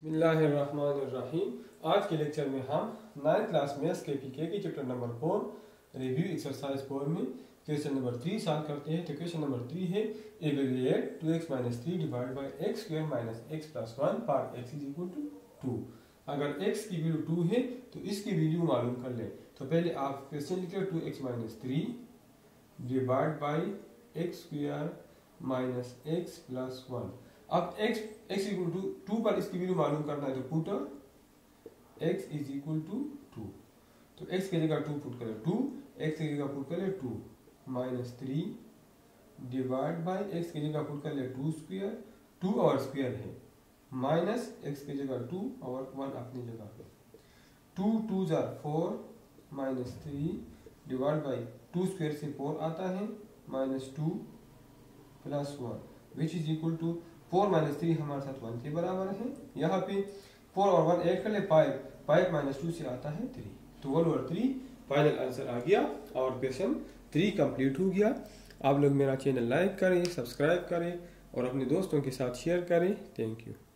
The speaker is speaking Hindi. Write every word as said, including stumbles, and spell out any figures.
बिस्मिल्लाहिर्रहमानिर्रहीम। आज के लेक्चर में हम नाइन्थ क्लास मैथ्स के पीके की chapter number four review exercise four में क्वेश्चन नंबर थ्री सॉल्व करते हैं। तो क्वेश्चन नंबर थ्री है evaluate two x minus three divide by x square minus x plus one for x is equal to two. अगर x की वैल्यू टू है तो इसकी वैल्यू मालूम कर लें। तो पहले आप क्वेश्चन लिखे two x minus three divide by x square minus x plus one. अब x x equal to two पर इसकी वैल्यू मालूम करना है तो put x is equal to two. तो x की जगह टू पुट करें, टू x की जगह पुट करें two minus three divide by x की जगह पुट कर ले टू स्क्वायर, टू और स्क्वायर है माइनस x की जगह टू और वन अपनी जगह पे। टू टू जार four minus three divide by two square से फोर आता है minus two plus one which is equal to four minus three हमारे साथ वन के बराबर है। यहाँ पे फोर और वन ऐड कर ले फाइव, फाइव माइनस टू से आता है थ्री। तो वन और थ्री फाइनल आंसर आ गया और क्वेश्चन थ्री कंप्लीट हो गया। आप लोग मेरा चैनल लाइक करें, सब्सक्राइब करें और अपने दोस्तों के साथ शेयर करें। Thank you.